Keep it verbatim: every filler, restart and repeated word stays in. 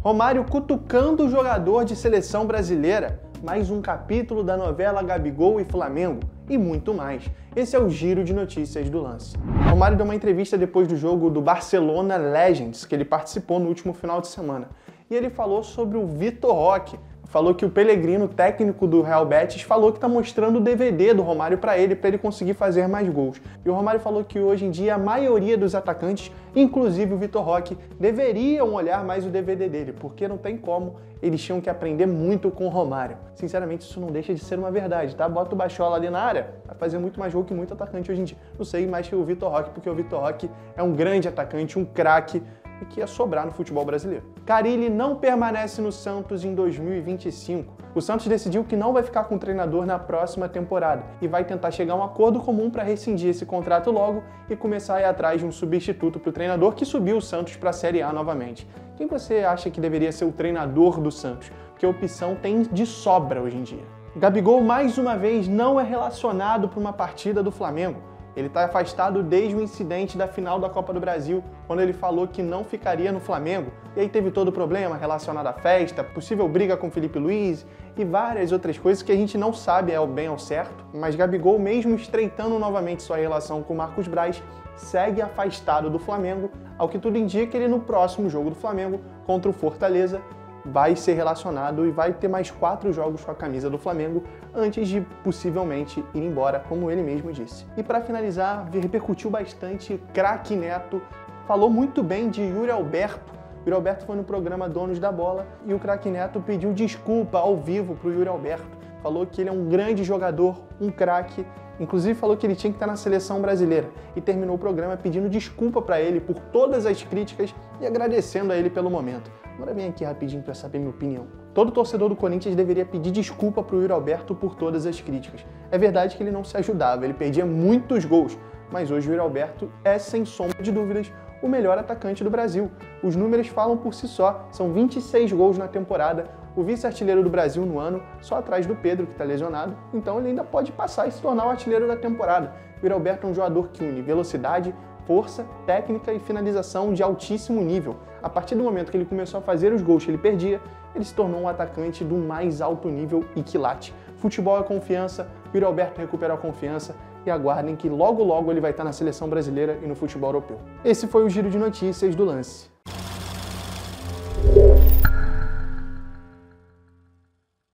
Romário cutucando o jogador de seleção brasileira. Mais um capítulo da novela Gabigol e Flamengo. E muito mais. Esse é o giro de notícias do Lance. Romário deu uma entrevista depois do jogo do Barcelona Legends, que ele participou no último final de semana. E ele falou sobre o Vitor Roque. Falou que o Pellegrino, técnico do Real Betis, falou que está mostrando o D V D do Romário para ele, para ele conseguir fazer mais gols. E o Romário falou que hoje em dia a maioria dos atacantes, inclusive o Vitor Roque, deveriam olhar mais o D V D dele, porque não tem como, eles tinham que aprender muito com o Romário. Sinceramente, isso não deixa de ser uma verdade, tá? Bota o Bachola ali na área, vai fazer muito mais gol que muito atacante hoje em dia. Não sei mais que o Vitor Roque, porque o Vitor Roque é um grande atacante, um craque, e que ia sobrar no futebol brasileiro. Carille não permanece no Santos em dois mil e vinte e cinco. O Santos decidiu que não vai ficar com o treinador na próxima temporada e vai tentar chegar a um acordo comum para rescindir esse contrato logo e começar a ir atrás de um substituto para o treinador que subiu o Santos para a Série A novamente. Quem você acha que deveria ser o treinador do Santos? Porque a opção tem de sobra hoje em dia. Gabigol, mais uma vez, não é relacionado para uma partida do Flamengo. Ele está afastado desde o incidente da final da Copa do Brasil, quando ele falou que não ficaria no Flamengo. E aí teve todo o problema relacionado à festa, possível briga com Felipe Luiz e várias outras coisas que a gente não sabe ao bem ao certo. Mas Gabigol, mesmo estreitando novamente sua relação com Marcos Braz, segue afastado do Flamengo, ao que tudo indica ele no próximo jogo do Flamengo contra o Fortaleza vai ser relacionado e vai ter mais quatro jogos com a camisa do Flamengo antes de possivelmente ir embora, como ele mesmo disse. E para finalizar, repercutiu bastante, craque Neto falou muito bem de Yuri Alberto. Yuri Alberto foi no programa Donos da Bola e o craque Neto pediu desculpa ao vivo para o Yuri Alberto. Falou que ele é um grande jogador, um craque, inclusive falou que ele tinha que estar na seleção brasileira e terminou o programa pedindo desculpa para ele por todas as críticas e agradecendo a ele pelo momento. Agora vem aqui rapidinho para saber minha opinião. Todo torcedor do Corinthians deveria pedir desculpa para o Yuri Alberto por todas as críticas. É verdade que ele não se ajudava, ele perdia muitos gols, mas hoje o Yuri Alberto é, sem sombra de dúvidas, o melhor atacante do Brasil. Os números falam por si só, são vinte e seis gols na temporada, o vice-artilheiro do Brasil no ano, só atrás do Pedro, que está lesionado, então ele ainda pode passar e se tornar o artilheiro da temporada. O Yuri Alberto é um jogador que une velocidade, força, técnica e finalização de altíssimo nível. A partir do momento que ele começou a fazer os gols que ele perdia, ele se tornou um atacante do mais alto nível e quilate. Futebol é confiança, o Yuri Alberto recuperou a confiança e aguardem que logo logo ele vai estar na seleção brasileira e no futebol europeu. Esse foi o Giro de Notícias do Lance.